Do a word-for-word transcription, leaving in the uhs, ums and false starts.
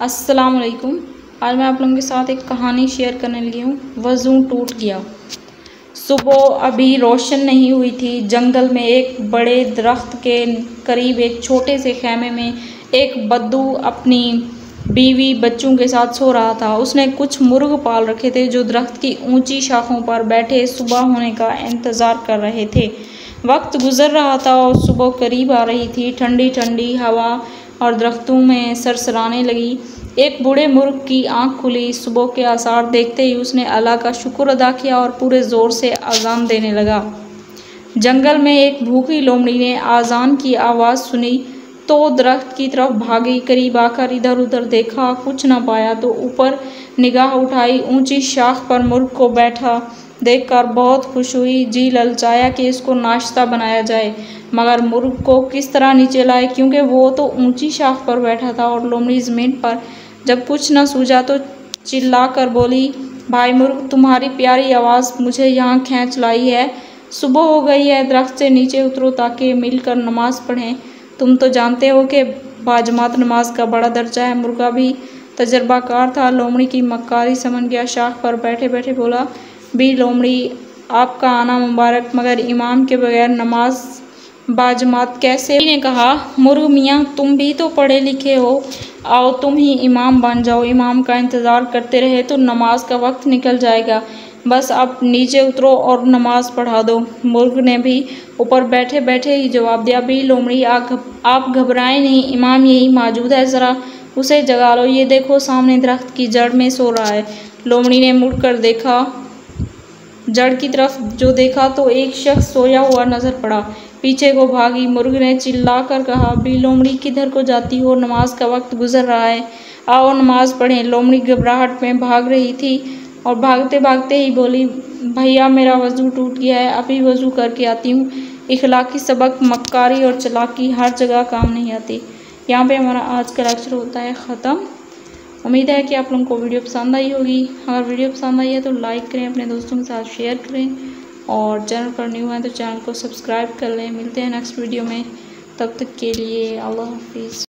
अस्सलाम वालेकुम। आज मैं आप लोगों के साथ एक कहानी शेयर करने लगी हूँ। वज़ू टूट गया। सुबह अभी रोशन नहीं हुई थी। जंगल में एक बड़े दरख्त के करीब एक छोटे से खेमे में एक बद्दू अपनी बीवी बच्चों के साथ सो रहा था। उसने कुछ मुर्ग पाल रखे थे जो दरख्त की ऊंची शाखों पर बैठे सुबह होने का इंतज़ार कर रहे थे। वक्त गुजर रहा था और सुबह करीब आ रही थी। ठंडी ठंडी हवा और दरख्तों में सरसराने लगी। एक बूढ़े मुर्ग की आंख खुली। सुबह के आसार देखते ही उसने अल्लाह का शुक्र अदा किया और पूरे ज़ोर से अज़ान देने लगा। जंगल में एक भूखी लोमड़ी ने अज़ान की आवाज़ सुनी तो दरख्त की तरफ भागी। करीब आकर इधर उधर देखा, कुछ न पाया तो ऊपर निगाह उठाई। ऊंची शाख पर मुर्ग को बैठा देखकर बहुत खुश हुई। जी ललचाया कि इसको नाश्ता बनाया जाए, मगर मुर्ग को किस तरह नीचे लाए, क्योंकि वो तो ऊंची शाख पर बैठा था और लोमड़ी ज़मीन पर। जब कुछ न सूझा तो चिल्ला कर बोली, भाई मुर्ग, तुम्हारी प्यारी आवाज़ मुझे यहाँ खींच लाई है। सुबह हो गई है, दरख्त से नीचे उतरो ताकि मिलकर नमाज पढ़ें। तुम तो जानते हो कि बाजमात नमाज का बड़ा दर्जा है। मुर्गा भी तजर्बाकार था। लोमड़ी की मक्कारी समझ गया। शाख पर बैठे बैठे बोला, भी लोमड़ी, आपका आना मुबारक, मगर इमाम के बगैर नमाज बाजमात कैसे? ने कहा, मुर्ग मियाँ, तुम भी तो पढ़े लिखे हो, आओ तुम ही इमाम बन जाओ। इमाम का इंतज़ार करते रहे तो नमाज का वक्त निकल जाएगा। बस अब नीचे उतरो और नमाज पढ़ा दो। मुर्ग ने भी ऊपर बैठे बैठे ही जवाब दिया, भी लोमड़ी, आप घबराएं नहीं, इमाम यही मौजूद है, ज़रा उसे जगा लो। ये देखो, सामने दरख्त की जड़ में सो रहा है। लोमड़ी ने मुड़कर देखा, जड़ की तरफ जो देखा तो एक शख्स सोया हुआ नजर पड़ा। पीछे को भागी। मुर्ग ने चिल्लाकर कहा, भी लोमड़ी, किधर को जाती हो? नमाज का वक्त गुजर रहा है, आओ नमाज पढ़ें। लोमड़ी घबराहट में भाग रही थी और भागते भागते ही बोली, भैया मेरा वज़ू टूट गया है, अभी वज़ू करके आती हूँ। इखलाकी सबक, मक्कारी और चालाकी हर जगह काम नहीं आती। यहाँ पे हमारा आज का लेक्चर होता है ख़त्म। उम्मीद है कि आप लोगों को वीडियो पसंद आई होगी। अगर वीडियो पसंद आई है तो लाइक करें, अपने दोस्तों के साथ शेयर करें और चैनल पर न्यू है तो चैनल को सब्सक्राइब कर लें। मिलते हैं नेक्स्ट वीडियो में, तब तक के लिए अल्लाह हाफिज़।